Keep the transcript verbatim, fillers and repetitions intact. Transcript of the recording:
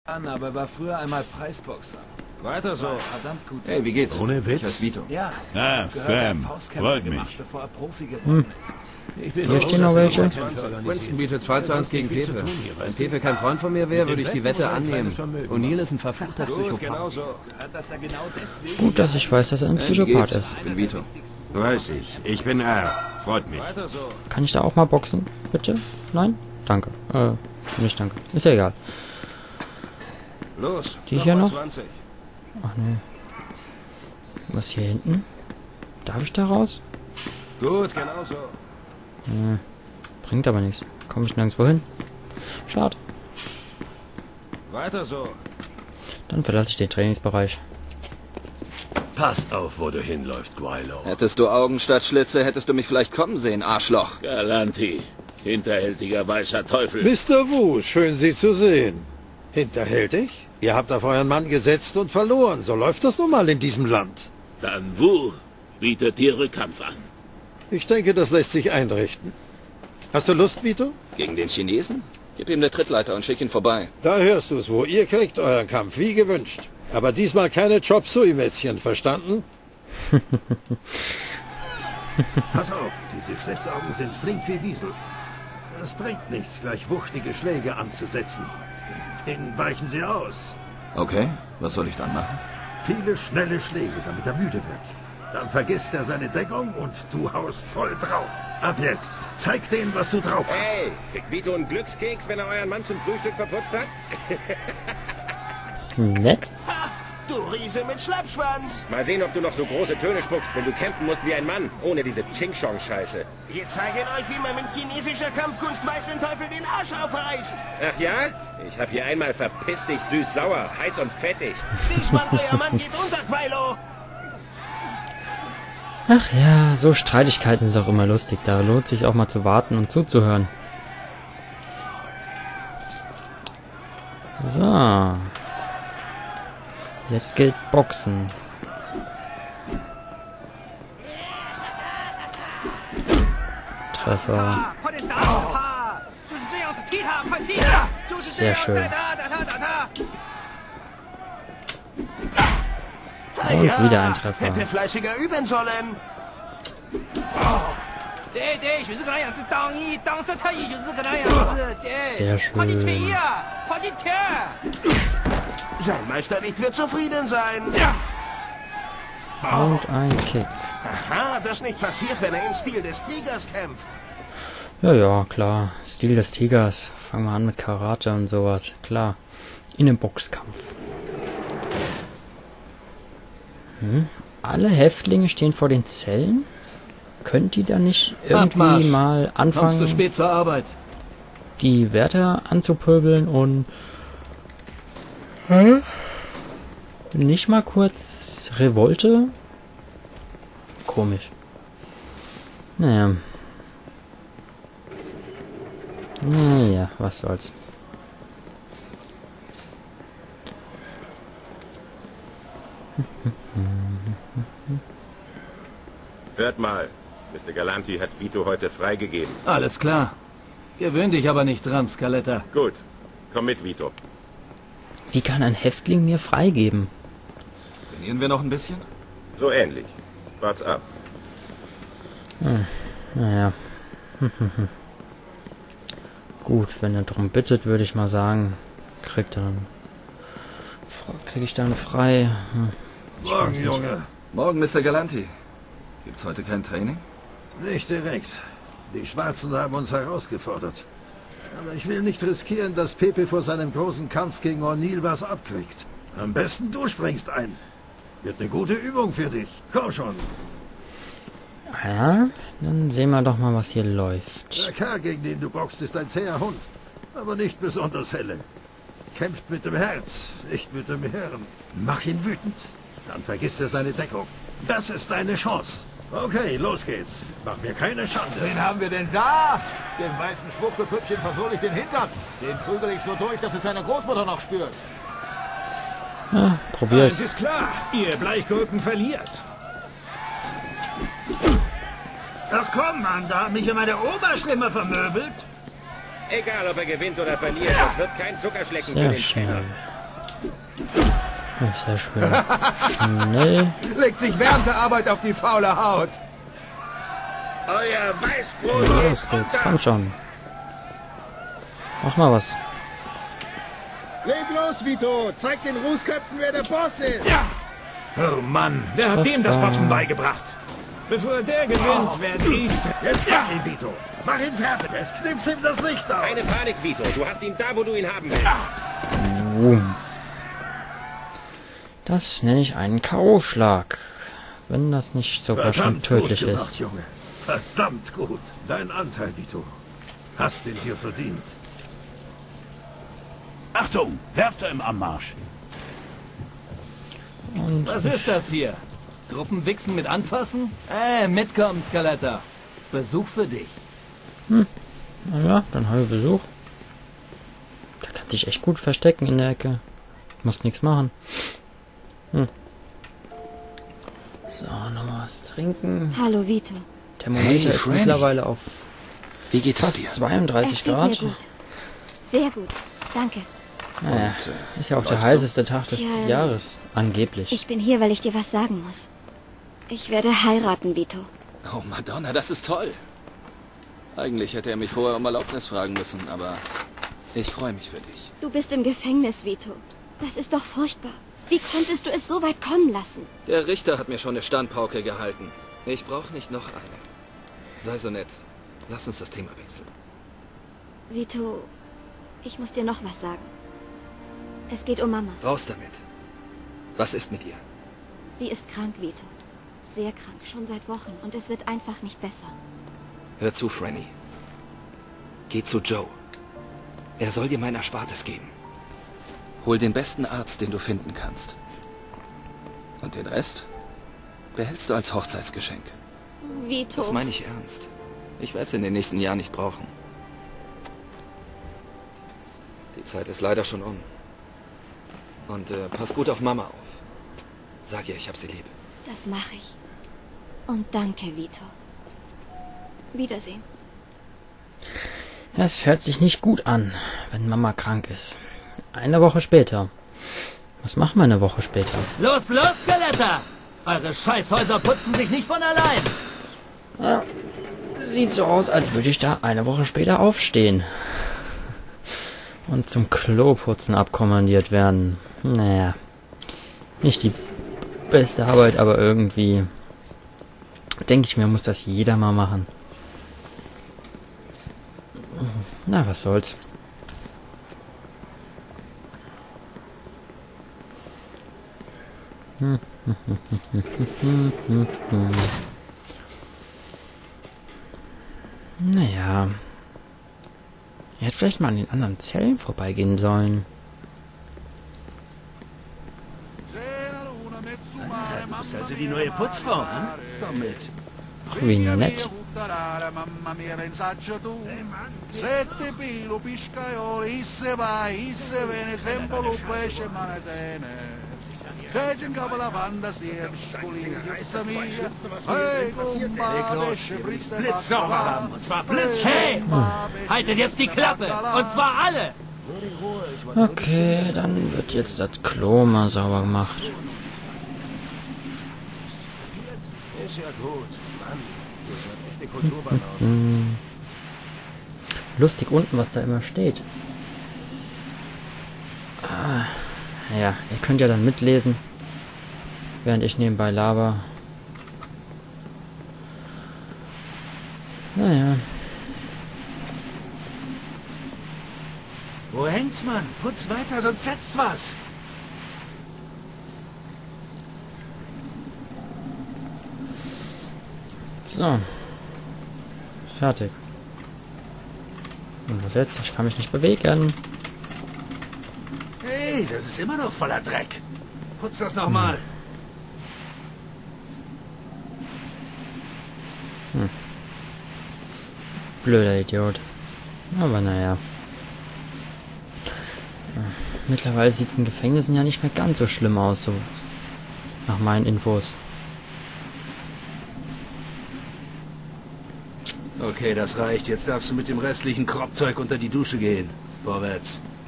Aber war früher einmal Preisboxer. Weiter so. Verdammt gut. Hey, wie geht's? Ohne Witz? Ich heiße Vito. Ja. Ah, Sam. Freut mich. Bevor er Profi geworden ist. Ich bin Hier stehen noch welche. Winston bietet zwei zu eins gegen Pepe. Wenn Pepe kein Freund von mir wäre, würde ich die Wette annehmen. O'Neill ist ein verfluchter Psychopath. Genau so. Dass er genau deswegen Gut, dass ich weiß, dass er ein Hey, wie Psychopath geht's? ist. Ich bin Vito. Weiß ich. Ich bin R. Freut mich. Weiter so. Kann ich da auch mal boxen? Bitte? Nein? Danke. Äh, nicht danke. Ist ja egal. Los. Die hier mal noch? zwanzig. Ach nee. Was hier hinten? Darf ich da raus? Gut, genau so. Hm. Bringt aber nichts. Komme ich nirgendwo hin. Schade. Weiter so. Dann verlasse ich den Trainingsbereich. Pass auf, wo du hinläufst, Guaylo. Hättest du Augen statt Schlitze, hättest du mich vielleicht kommen sehen, Arschloch. Galanti. Hinterhältiger weißer Teufel. Mister Wu, schön Sie zu sehen. Hinterhältig? Ihr habt auf euren Mann gesetzt und verloren. So läuft das nun mal in diesem Land. Dann Wu bietet dir Rückkampf an. Ich denke, das lässt sich einrichten. Hast du Lust, Vito? Gegen den Chinesen? Gib ihm eine Trittleiter und schick ihn vorbei. Da hörst du es, Wu. Ihr kriegt euren Kampf, wie gewünscht. Aber diesmal keine Chop Suey-Mätzchen, verstanden? Pass auf, diese Schlitzaugen sind flink wie Wiesel. Es bringt nichts, gleich wuchtige Schläge anzusetzen. Denen weichen sie aus. Okay, was soll ich dann machen? Viele schnelle Schläge, damit er müde wird. Dann vergisst er seine Deckung und du haust voll drauf. Ab jetzt, zeig denen, was du drauf hast. Hey, kriegt Vito einen Glückskeks, wenn er euren Mann zum Frühstück verputzt hat? Nett? Du Riese mit Schlappschwanz. Mal sehen, ob du noch so große Töne spuckst, wenn du kämpfen musst wie ein Mann, ohne diese Ching-Chong-Scheiße. Wir zeigen euch, wie man mit chinesischer Kampfkunst weiß den Teufel den Arsch aufreißt. Ach ja? Ich hab hier einmal verpiss dich süß-sauer, heiß und fettig. Diesmal euer Mann geht unter, Quailo. Ach ja, so Streitigkeiten sind doch immer lustig. Da lohnt sich auch mal zu warten und zuzuhören. So. Jetzt gilt Boxen. Treffer. Sehr schön. Und wieder ein Treffer. Hätte fleißiger üben sollen. Sehr schön. Sein Meister nicht wird zufrieden sein. Und ein Kick. Aha, das nicht passiert, wenn er im Stil des Tigers kämpft. Ja, ja, klar. Stil des Tigers. Fangen wir an mit Karate und sowas. Klar. In einem Boxkampf. Hm? Alle Häftlinge stehen vor den Zellen? Könnt ihr da nicht irgendwie Abmarsch. mal Kommst du anfangen, spät zur Arbeit? die Wärter anzupöbeln und Hä? Nicht mal kurz Revolte? Komisch. Naja. Naja, was soll's. Hört mal, Mister Galanti hat Vito heute freigegeben. Alles klar. Gewöhn dich aber nicht dran, Scaletta. Gut, komm mit, Vito. Wie kann ein Häftling mir freigeben? Trainieren wir noch ein bisschen? So ähnlich. Wart's ab. Hm, naja. Gut, wenn er darum bittet, würde ich mal sagen, kriegt er dann, krieg ich dann frei. Hm, ich weiß Morgen, nicht. Junge. Morgen, Mister Galanti. Gibt's heute kein Training? Nicht direkt. Die Schwarzen haben uns herausgefordert. Aber ich will nicht riskieren, dass Pepe vor seinem großen Kampf gegen O'Neill was abkriegt. Am besten du springst ein. Wird eine gute Übung für dich. Komm schon. Ja, dann sehen wir doch mal, was hier läuft. Der Kerl, gegen den du boxst, ist ein zäher Hund. Aber nicht besonders helle. Kämpft mit dem Herz, nicht mit dem Hirn. Mach ihn wütend. Dann vergisst er seine Deckung. Das ist deine Chance. Okay, los geht's. Mach mir keine Schande. Wen haben wir denn da? Dem weißen Schwuchtelpüppchen versohl ich den Hintern. Den prügel ich so durch, dass es seine Großmutter noch spürt. Ja, probier's. ist klar, ihr Bleichgurken verliert. Ach komm, Mann, da hat mich immer der Oberschlimmer vermöbelt. Egal, ob er gewinnt oder verliert, es wird kein Zuckerschlecken für Sehr den Trainer. schnell. Sehr schön. Schnell. Legt sich während der Arbeit auf die faule Haut. Euer Weißbrot. Los geht's, komm schon. Mach mal was. Leg los, Vito. Zeig den Rußköpfen, wer der Boss ist. Ja. Oh Mann, wer hat Das dem das war- Boxen beigebracht? Bevor der gewinnt, werde ich... Jetzt mach ihn, Vito. Mach ihn fertig. Es knipst ihm das Licht aus. Keine Panik, Vito. Du hast ihn da, wo du ihn haben willst. Boom. Das nenne ich einen K O-Schlag. Wenn das nicht sogar schon Verdammt tödlich gut gemacht, ist. Junge. Verdammt gut. Dein Anteil, Vito. Hast den dir verdient. Achtung, Wärter im Anmarsch. Und Was ist das hier? Gruppenwichsen mit Anfassen? Äh, mitkommen, Scaletta. Besuch für dich. naja, dann habe ich Besuch. Da kann dich echt gut verstecken in der Ecke. Muss nichts machen. Hm. So, nochmal was trinken. Hallo, Vito. Thermometer Hey, ist Franny. mittlerweile auf Wie geht es fast dir? zweiunddreißig Es geht mir Grad. gut. Sehr gut. Danke. Naja, Und, äh, ist ja auch der läuft's heißeste Tag des Tja. Jahres. Angeblich. Ich bin hier, weil ich dir was sagen muss. Ich werde heiraten, Vito. Oh, Madonna, das ist toll. Eigentlich hätte er mich vorher um Erlaubnis fragen müssen, aber ich freue mich für dich. Du bist im Gefängnis, Vito. Das ist doch furchtbar. Wie konntest du es so weit kommen lassen? Der Richter hat mir schon eine Standpauke gehalten. Ich brauche nicht noch eine. Sei so nett. Lass uns das Thema wechseln. Vito, ich muss dir noch was sagen. Es geht um Mama. Raus damit. Was ist mit ihr? Sie ist krank, Vito. Sehr krank, schon seit Wochen. Und es wird einfach nicht besser. Hör zu, Franny. Geh zu Joe. Er soll dir mein Erspartes geben. Hol den besten Arzt, den du finden kannst. Und den Rest behältst du als Hochzeitsgeschenk. Vito. Das meine ich ernst. Ich werde es in den nächsten Jahren nicht brauchen. Die Zeit ist leider schon um. Und äh, pass gut auf Mama auf. Sag ihr, ich hab sie lieb. Das mache ich. Und danke, Vito. Wiedersehen. Das hört sich nicht gut an, wenn Mama krank ist. Eine Woche später. Was machen wir eine Woche später? Los, los, Scaletta! Eure Scheißhäuser putzen sich nicht von allein. Ja, sieht so aus, als würde ich da eine Woche später aufstehen. Und zum Kloputzen abkommandiert werden. Naja. Nicht die beste Arbeit, aber irgendwie denke ich mir, muss das jeder mal machen. Na, was soll's. Naja. Er hätte vielleicht mal an den anderen Zellen vorbeigehen sollen. Du bist also die neue Putzfrau, hm? Komm mit. Ach, wie nett. Blitzsauber haben. Und zwar Blitz. Hey! Haltet jetzt die Klappe. Und zwar alle. Okay, dann wird jetzt das Klo mal sauber gemacht. Ist ja gut. Mann, du bist eine echte Kulturbanause. Hm. Lustig unten, was da immer steht. Ah, ja, ihr könnt ja dann mitlesen, während ich nebenbei laber. Naja. Wo hängt's, Mann? Putz weiter, sonst setzt was. So. Fertig. Und was jetzt? Ich kann mich nicht bewegen. Hey, das ist immer noch voller Dreck. Putz das nochmal. Hm. Blöder Idiot. Aber naja. Mittlerweile sieht es in Gefängnissen ja nicht mehr ganz so schlimm aus, so nach meinen Infos. Okay, das reicht. Jetzt darfst du mit dem restlichen Kropfzeug unter die Dusche gehen. Vorwärts.